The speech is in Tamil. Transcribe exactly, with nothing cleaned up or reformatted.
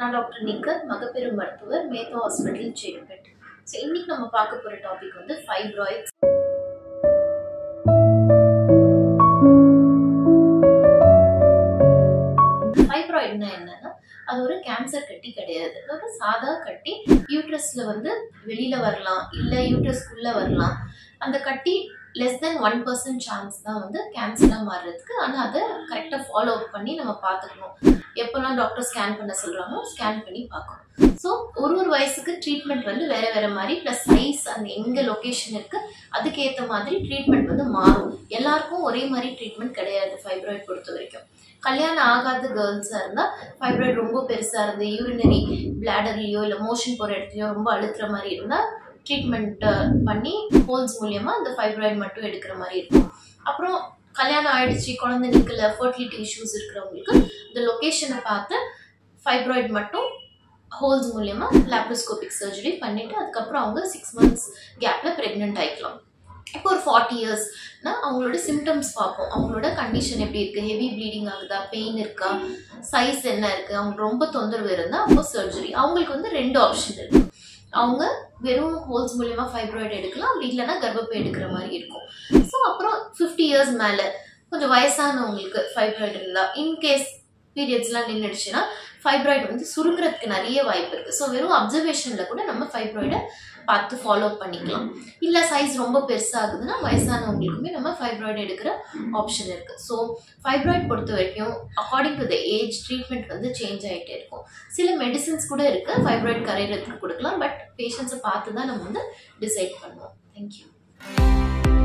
நான் டாக்டர் நிக்கத், மகப்பேறு மருத்துவர், மேத்தா ஹாஸ்பிட்டல் சேலம்பேட். ஸோ இன்னைக்கு நம்ம பார்க்க போகிற டாபிக் வந்து ஃபைப்ராய்ட்ஸ். ஃபைப்ராய்ட்னா என்னன்னா, அது ஒரு கேன்சர் கட்டி கிடையாது. அது ஒரு சாதா கட்டி. யூட்ரஸ்ல வந்து வெளியில வரலாம், இல்லை யூட்ரஸ்குள்ள வரலாம். அந்த கட்டி less than one percent chance தான் வந்து கேன்சராக மாறுறதுக்கு. ஆனால் அதை கரெக்டாக ஃபாலோ அப் பண்ணி நம்ம பார்த்துக்கணும். எப்போல்லாம் டாக்டர் ஸ்கேன் பண்ண சொல்கிறாங்களோ ஸ்கேன் பண்ணி பார்க்கணும். ஸோ ஒரு ஒரு வயசுக்கு ட்ரீட்மெண்ட் வந்து வேறு வேறு மாதிரி, ப்ளஸ் சைஸ் அந்த எங்கே லொக்கேஷன் இருக்குது அதுக்கேற்ற மாதிரி ட்ரீட்மெண்ட் வந்து மாறும். எல்லாருக்கும் ஒரே மாதிரி ட்ரீட்மெண்ட் கிடையாது ஃபைப்ராய்ட் பொறுத்த வரைக்கும். கல்யாணம் ஆகாத கேர்ள்ஸாக இருந்தால் ஃபைப்ராய்ட் ரொம்ப பெருசாக இருந்து யூரினரி பிளாடர்லையோ இல்லை மோஷன் போகிற இடத்துலையோ ரொம்ப அழுத்துற மாதிரி இருந்தால் ட்ரீட்மெண்ட் பண்ணி ஹோல்ஸ் மூலியமாக அந்த ஃபைப்ராய்டு மட்டும் எடுக்கிற மாதிரி இருக்கும். அப்புறம் கல்யாணம் ஆயிடுச்சு, குழந்தை நிற்கல, ஃபர்டிலிட்டி இஷ்யூஸ் இருக்கிறவங்களுக்கு இந்த லொக்கேஷனை பார்த்து ஃபைப்ராய்டு மட்டும் ஹோல்ஸ் மூலியமாக லேப்ரோஸ்கோபிக் சர்ஜரி பண்ணிவிட்டு அதுக்கப்புறம் அவங்க சிக்ஸ் மந்த்ஸ் கேப்பில் ப்ரெக்னென்ட் ஆகிக்கலாம். இப்போ ஒரு ஃபார்ட்டி இயர்ஸ்னா அவங்களோட சிம்டம்ஸ் பார்ப்போம். அவங்களோட கண்டிஷன் எப்படி இருக்குது, ஹெவி ப்ளீடிங் ஆகுதா, பெயின் இருக்கா, சைஸ் என்ன இருக்குது, அவங்களுக்கு ரொம்ப தொந்தரவு இருந்தால் அப்போ சர்ஜரி. அவங்களுக்கு வந்து ரெண்டு ஆப்ஷன் இருக்குது. அவங்க வெறும் ஹோல்ஸ் மூலியமா ஃபைப்ராய்டு எடுக்கலாம், அப்படி இல்லைன்னா கர்ப்பப்பை எடுக்கிற மாதிரி இருக்கும். ஸோ அப்புறம் ஃபிஃப்டி இயர்ஸ் மேலே கொஞ்சம் வயசானவங்களுக்கு ஃபைப்ராய்டு இருந்தால், இன்கேஸ் பீரியட்ஸ்லாம் நின்றுடுச்சுன்னா ஃபைப்ராய்டு வந்து சுருங்குறதுக்கு நிறைய வாய்ப்பு இருக்குது. ஸோ வெறும் அப்சர்வேஷனில் கூட நம்ம ஃபைப்ராய்டை பார்த்து ஃபாலோ பண்ணிக்கலாம். இல்லை சைஸ் ரொம்ப பெருசாகுதுன்னா வயசானவங்களுக்குமே நம்ம ஃபைப்ராய்டு எடுக்கிற ஆப்ஷன் இருக்குது. ஸோ ஃபைப்ராய்டு பொறுத்த வரைக்கும் according to the age treatment வந்து சேஞ்ச் ஆகிட்டே இருக்கும். சில மெடிசின்ஸ் கூட இருக்குது ஃபைப்ராய்டு கரையிறதுக்கு கொடுக்கலாம். பட் பேஷண்ட்ஸை பார்த்து தான் நம்ம வந்து டிசைட் பண்ணுவோம். தேங்க்யூ.